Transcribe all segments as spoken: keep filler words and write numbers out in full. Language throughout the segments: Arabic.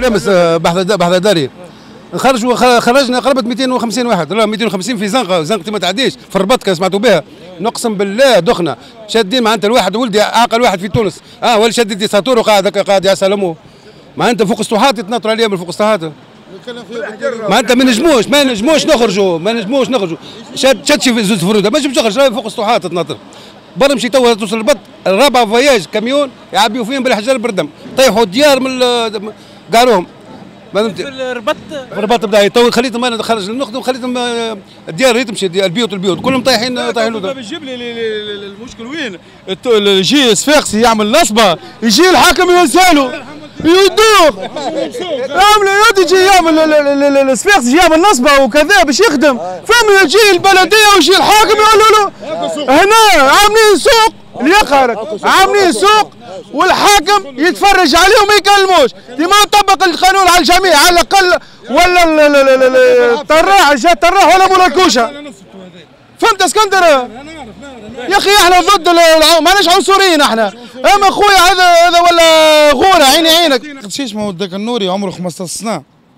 لامس بحث بحث داري خرجوا خرجنا قرابه مئتين وخمسين واحد، لا مئتين وخمسين في زنقه، زنقتي ما تعديش في الرباط كان سمعتوا بها، نقسم بالله دخنا شادين معناتها الواحد ولدي اعقل واحد في تونس، اه ولا شاد ديساتور وقاعد هكا قاعد يعسى لامه، معناتها فوق السطوحات يتنطروا عليا من فوق السطوحات. معناتها ما نجموش ما نجموش نخرجوا ما نجموش نخرجوا، شاد شاد شي زوز فروده ما نجمش نخرج فوق السطوحات تتنطر. برا مشي توا توصل البط الرابع فواياج كاميون يعبيوا فيهم بالحجار بردم، طيحوا ديار من قاروهم. في الربط في الربط بدا تو خليتهم انا خرج نخدم خليتهم الديار هي تمشي البيوت البيوت كلهم طايحين طايحين. بتجيب لي المشكل وين؟ يجي صفاقسي يعمل نصبه يجي الحاكم يوزاله يدوخ عامل يجي يعمل صفاقسي يجي يعمل نصبه وكذا باش يخدم، فهم يجي البلديه ويجي الحاكم يقول له هنا عاملين سوق اليقرك عاملين سوق والحاكم يتفرج عليه وما يكلموش، ديما نطبق القانون على الجميع على الاقل، ولا الطراح جا الطراح ولا مولا الكوشه. فهمت اسكندر؟ يا اخي احنا ضد ماناش عنصريين احنا، اما خويا هذا هذا ولا غوره عيني عينك. شو اسمه وداك النوري عمره خمسطاش سنه،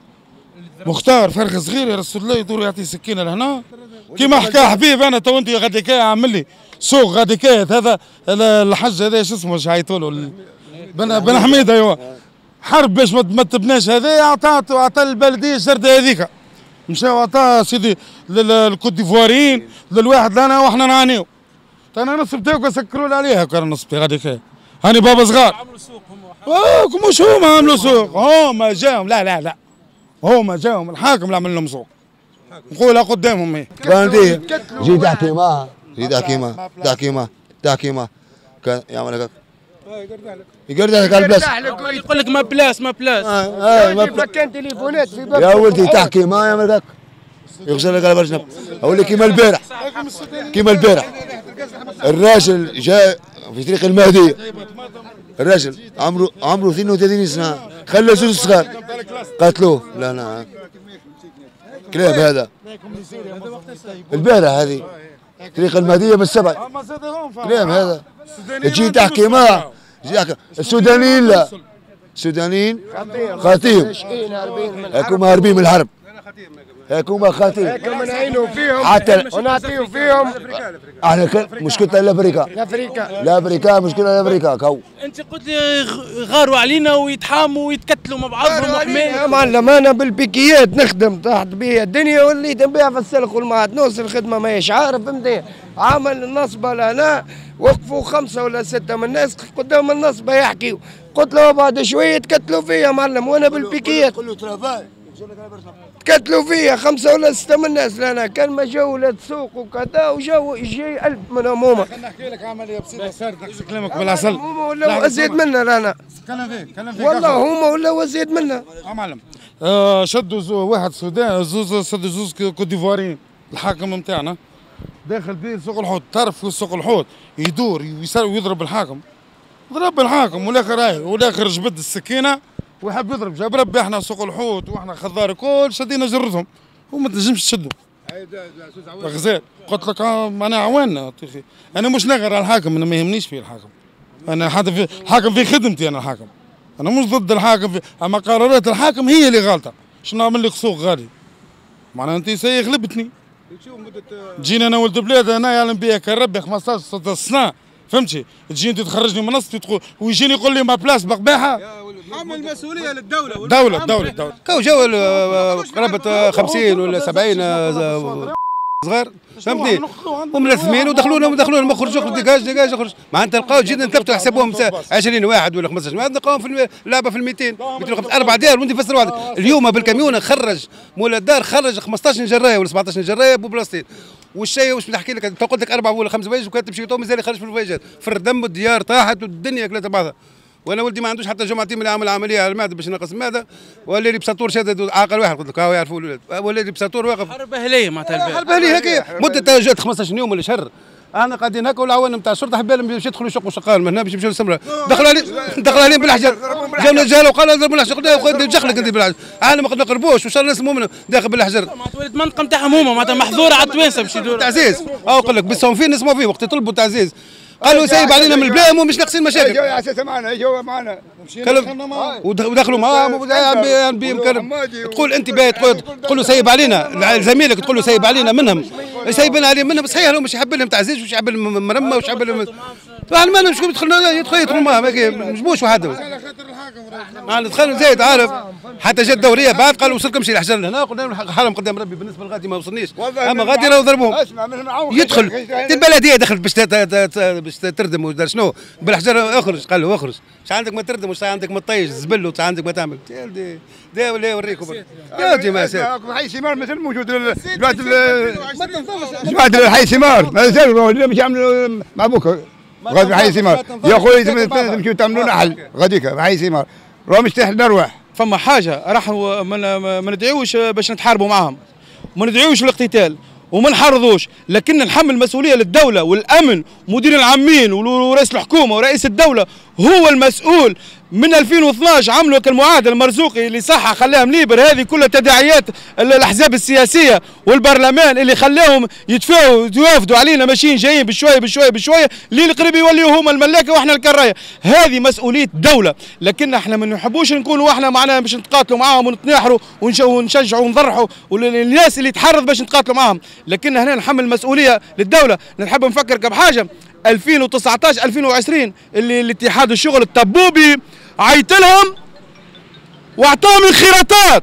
مختار فرخ صغير يا رسول الله يدور يعطي سكينه لهنا كيما حكى حبيب. انا تو انت غادي كاي عامل لي سوق غادي كايت هذا الحج هذا شو اسمه شعيطوا له بن بن حميد ايوا حرب باش ما تبناش هذا عطى عطى البلديه الجرده هذيك مشاو عطى سيدي للكوت ديفواريين للواحد لنا واحنا نعانيو. انا نصب تاعك سكروا لي عليها كان نصبتي غادي كاي هاني بابا صغار عملوا سوق هم اه مش هما عملوا سوق هما جاهم لا لا لا هما جاهم الحاكم اللي عمل لهم سوق نقولها قدامهم هي بانديه جيت احكي معها جيت احكي معها تحكي معها تحكي معها كان يعمل هكاك يقرد لك على البلاصه يقول لك ما بلاس ما بلاس اه ما مكان تليفونات في باب يا ولدي تحكي معاه يعمل هكاك يغسل لك على برجنب. اقول لك كيما البارح كيما البارح الراجل جاء في طريق المهديه، الراجل عمره عمره اثنين وثلاثين سنه خلى زوج صغار قتلوه. لا لا كلام هذا البارح هذه طريق المهديه بالسبع كلام هذا تجي تحكي معه السودانيين لا السودانيين خاطيهم هاكم هاربين من الحرب هاكم خاطيهم هاكم نعينوا فيهم حتى ونعطيوا فيهم. احنا مشكلتنا الافريكا الافريكا الافريكا مشكلة الافريكا كو انت قلت لي غاروا علينا ويتحاموا ويتكتلوا مع بعضهم وحماية يا معلم. انا بالبيكيات نخدم تحت بيا الدنيا وليت نبيع في السلق والمعدنوس الخدمه ماهيش عارف فهمتني. عمل النصبه لهنا وقفوا خمسه ولا سته من الناس قدام النصبه يحكيوا، قلت له بعد شويه تكتلوا فيا معلم وانا بالبيكيات تكتلوا فيا خمسه ولا سته من الناس لهنا. كان ما جاوا ولاد سوق وكذا وجاوا يجي ألف منهم هما. خليني نحكي لك عمليه بسيطه صارت كلامك بالعسل. هما ولاو ازيد منا لهنا كلام فيك كلام فيك والله هما ولاو ازيد منا. اه معلم آه شدوا زو واحد سودان زوز شدوا زوز كوت ديفواريين الحاكم نتاعنا داخل بيه سوق الحوت، تعرف في سوق الحوت يدور ويضرب الحاكم ضرب الحاكم والاخر هاي والاخر جبد السكينه ويحب يضرب جاب ربي احنا سوق الحوت واحنا خضار كل شدينا جردهم وما تنجمش تشدوا غزال. قلت لك انا عوان انا مش نغر على الحاكم، انا ما يهمنيش فيه الحاكم، انا حتى في الحاكم في خدمتي انا الحاكم، انا مش ضد الحاكم في اما قرارات الحاكم هي اللي غلطه. شنو نعمل لك سوق غالي معناها انت سي غلبتني جينا انا ولد بلاد انا يعلم بيا كان ربي خمسطاش ستة عشر سنه فهمتي تجي انت تخرجني من نص تقول ويجيني يقول لي ما بلاص بقباحه. حمل المسؤوليه للدوله دوله دوله دوله كو جو قرابه خمسين ولا سبعين صغار فهمتني وملثمين ودخلونا ودخلونا ما خرجوا ديكاج ديكاج خرج معناتها لقاو جينا نثبتوا حسابهم عشرين واحد ولا خمسطاش واحد لقاوهم في اللعبه في المئتين اربع ديار وانت فسر واحد اليوم بالكاميون خرج مولا الدار خرج خمسطاش جرايه ولا سبعطاش جرايه ببلاصتين والشيء واش نحكي لك قلت لك اربع ولا خمس فوايج وكانت تمشي تو مازال خرج في الفوايجات في الدم الديار طاحت والدنيا كلها بعضها. وانا ولدي ما عندوش حتى جمعتين من عمل عمليه على المعده باش ينقص المعده ولا لي بساطور شاد عاقل واحد قلت لك هاو يعرفوا الاولاد ولا لي بساطور واقف حرب اهليه معناتها حرب اهليه هكا مده جات خمسطاش يوم ولا شهر. انا قاعدين هكا والعوان نتاع الشرطه حبالهم باش يدخلوا يشقوا شقال من هنا باش يمشوا للسمره دخلوا علي دخلوا عليهم بالحجر جاوا الرجال وقالوا اضربوا الحجر قلت له دخلك انت بالحجر انا ما نقربوش وان شاء الله الناس المؤمنه داخل بالحجر معناتها المنطقه نتاعهم هما معناتها محظوره على التوانسه باش يدوروا تعزيز او نقول لك بالصوفين نسمعوا فيه وقت يطلبوا تعزيز قالوا سايب علينا من البلاد ومش ناقصين مشاكل. جاوا على اساس معنا جاوا معنا ودخلوا معاهم تقول انت تقول له سايب علينا زميلك تقول له سايب علينا منهم سايبين عليهم منهم صحيح هو مش يحب لهم تعزيز ومش يحب لهم مرمى ومش يحب لهم طبعا ما مش يدخلوا يدخلوا يدخلوا معاهم مش بوش واحد معنا دخلوا زايد عارف حتى جات دوريه بعد قالوا وصلكم شي الحجر هنا قلنا لهم حالهم قدام ربي بالنسبه لغادي ما وصلنيش اما غادي راهو ضربوهم يدخل البلديه دخلت باش باش تردم ودار شنو بالحجر اخرج قال له اخرج مش عندك ما تردم وش عندك ما تطيش زبل وش عندك ما تعمل يا ولدي دا ولا يوريكم يا جماعه سير حي ثمار مثل موجود جماعه جماعه الحي ثمار مازال مش يعملوا مع بوك غادي حي ثمار يا خويا تمشيو تعملوا نحل غاديك حي ثمار راه مستحيل الارواح. فما حاجه راح ما ندعيوش باش نتحاربوا معاهم ما ندعيوش للاقتتال وما نحرضوش لكن نحمل مسؤوليه للدوله والامن مدير العامين ورئيس الحكومه ورئيس الدوله هو المسؤول. من ألفين واثناش عملوا كالمعاهده المرزوقي اللي صح خلاها مليبر هذه كلها تداعيات الاحزاب السياسيه والبرلمان اللي خلاهم يدفعوا يوافدوا علينا ماشيين جايين بشويه بشويه بشويه اللي القريب يوليوا هما الملاكه واحنا الكرايه. هذه مسؤوليه دوله لكن احنا ما نحبوش نكونوا احنا معنا باش نتقاتلوا معاهم ونتناحروا ونشجعوا ونضرحوا والناس اللي تحرض باش نتقاتلوا معاهم لكن هنا نحمل مسؤوليه للدوله. نحب نفكرك بحاجه ألفين وتسعطاش ألفين وعشرين اللي الاتحاد الشغل الطبوبي عيط لهم واعطاهم انخراطات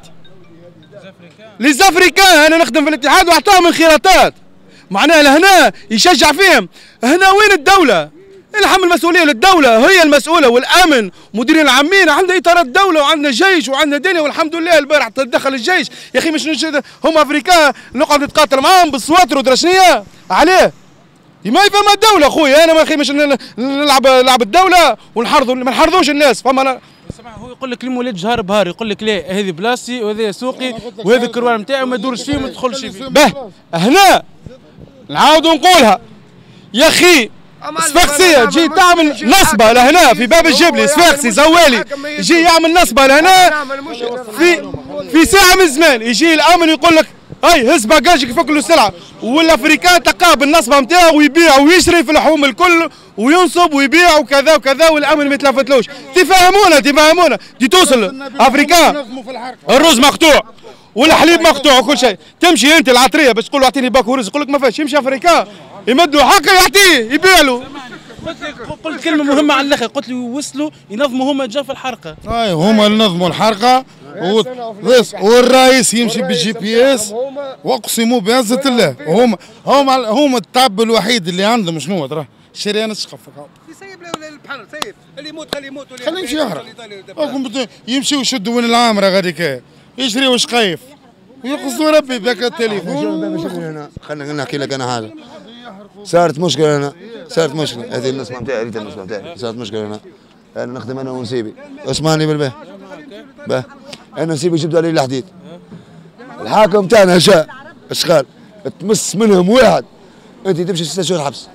ليزافريكان. انا نخدم في الاتحاد واعطاهم انخراطات معناها لهنا يشجع فيهم. هنا وين الدوله؟ نحمل مسؤوليه للدوله هي المسؤوله والامن مديرين العامين عندنا اطارات دوله وعندنا جيش وعندنا دنيا والحمد لله. البارح تدخل الجيش يا اخي مش هم افريكان نقعد نتقاتل معاهم بالسواطر ودرا شنيا عليه ما يفهم الدوله خويا. انا ما اخي مش نلعب نلعب الدوله ونحرضوا ما نحرضوش الناس. فما هو يقول لك المولد جهار بهار يقول لك لا هذه بلاصتي وهذا سوقي وهذا الكروان نتاعي وما يدورش فيه وما تدخلش فيه. به هنا نعاودوا نقولها يا اخي صفاقسيه تجي تعمل نصبه لهنا في باب الجبلي صفاقسي زوالي يجي يعمل نصبه لهنا في في ساعه من الزمان يجي الامن يقول لك اي هز باجاجك يفك له السلعه والافريكان تلقاه بالنصبه نتاعو ويبيع ويشري في اللحوم الكل وينصب ويبيع وكذا وكذا والامن ما يتلفتلوش. تفهمونا تفهمونا دي توصل افريكان الرز مقطوع والحليب مقطوع وكل شيء. تمشي انت العطريه باش تقول له اعطيني باكو رز يقول لك ما فيهاش. يمشي افريكان يمد له حقه يعطيه يبيع له. قلت كلمه مهمه على الاخر قلت له يوصلوا ينظموا هما جا في الحرقه. اي هما اللي نظموا الحرقه والرئيس يمشي بالجي بي اس واقسموا بعزه الله هما هما هما التعب الوحيد اللي عندهم شنو ترى شريان السقف يسيب له البحر سيب اللي يموت خليه يموت خليه يمشي يهرب يمشي ويشدوا وين العامره غاديك يشريوا شقايف ويقصدوا ربي بذاك التليفون. خلينا نحكي لك انا حاجه صارت مشكله هنا صارت مشكله هذه النسمه نتاعي ريت النسمه نتاعي صارت مشكله هنا انا نخدم انا ونسيبي اسمعني بالباه باه انا نسيبي جبت عليه الحديد الحاكم تاعنا جاء اش قال تمس منهم واحد انت تمشي ستة شهور حبس.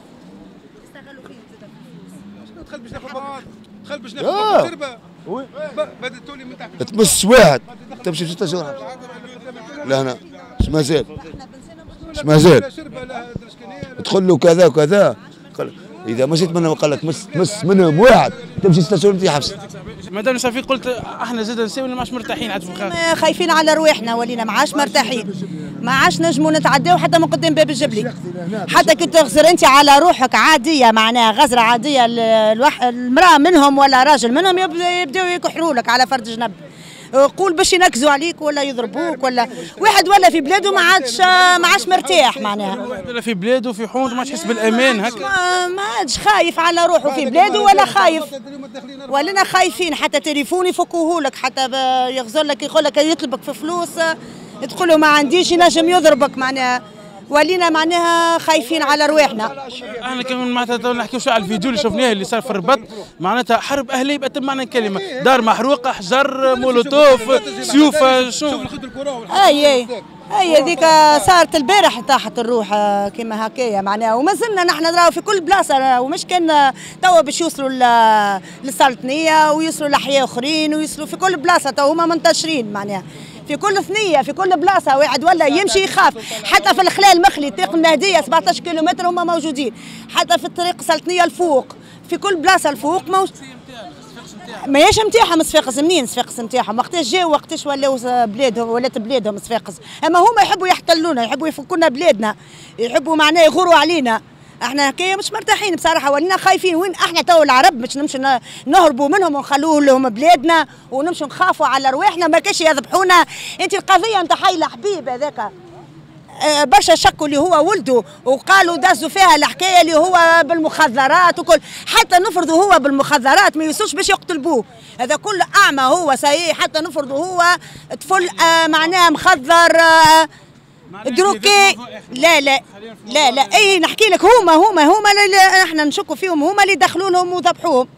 دخل باش ناخذ دخل باش ناخذ تربه بدات تولي من تحت تمس واحد تمشي ستة شهور حبس. لا هنا اش مازال اش مازال تدخل له كذا وكذا اذا مشيت منهم قال لك تمس تمس منهم واحد تمشي ستة شهور انت حبس. مدام صافي قلت احنا زاد نساوي ما عادش مرتاحين عاد في خايفين على رواحنا ولينا ما عادش مرتاحين ما عادش نجموا نتعداو حتى من قدام باب الجبلي. حتى كي تغزر انت على روحك عاديه معناها غزره عاديه المراه منهم ولا راجل منهم يبداو يكحروا لك على فرد جنب قول باش ينكزوا عليك ولا يضربوك ولا واحد ولا في بلاده ما عادش ما عادش مرتاح معناها ولا في بلاده في حومته ما تحس بالامان هكا ما عادش خايف على روحه في بلاده ولا خايف ولنا خايفين حتى تليفون يفكوه لك حتى يغزر لك يقول لك يطلبك في فلوس تقول له ما عنديش ينجم يضربك معناها ولينا معناها خايفين على رواحنا. احنا كمان معناتها نحكيو شويه على الفيديو اللي شفناه اللي صار في الرباط معناتها حرب اهليه بأتم معنى الكلمه دار محروقه حجر مولوتوف سيوف شو اي اي اي هذيك صارت البارح طاحت الروح كما هكايا معناها وما زلنا نحن نراو في كل بلاصه ومش كان توا باش يوصلوا للسلطنيه ويوصلوا لاحياء اخرين ويوصلوا في كل بلاصه تو هما منتشرين معناها في كل ثنيه في كل بلاصه واحد ولا يمشي يخاف. حتى في الخلال المخلي طريق المهديه سبعطاش كيلومتر هما موجودين، حتى في الطريق سلطنيه الفوق في كل بلاصه الفوق موجود. ماهيش نتاعهم صفاقس، منين صفاقس نتاعهم؟ وقتاش جاوا وقتاش ولاو بلادهم ولات بلادهم صفاقس، اما هما يحبوا يحتلونا، يحبوا يفكونا بلادنا، يحبوا معناه يغوروا علينا. احنا هكايا مش مرتاحين بصراحه، ولينا خايفين. وين احنا تو العرب باش نمشي نهربوا منهم ونخلوه لهم بلادنا ونمشوا نخافوا على رواحنا؟ ما كاش يذبحونا. انت القضيه نتاع حي الحبيب هذاك برشا شكوا اللي هو ولده وقالوا دازوا فيها الحكايه اللي هو بالمخدرات وكل، حتى نفرضوا هو بالمخدرات ما يوصلش باش يقتل بوه، هذا كله اعمى هو صحيح. حتى نفرضوا هو طفل آه معناها مخدر آه دروكي. لا لا لا لا اي نحكي لك، هما هما هما احنا نشكوا فيهم، هما اللي دخلوا لهم وذبحوهم.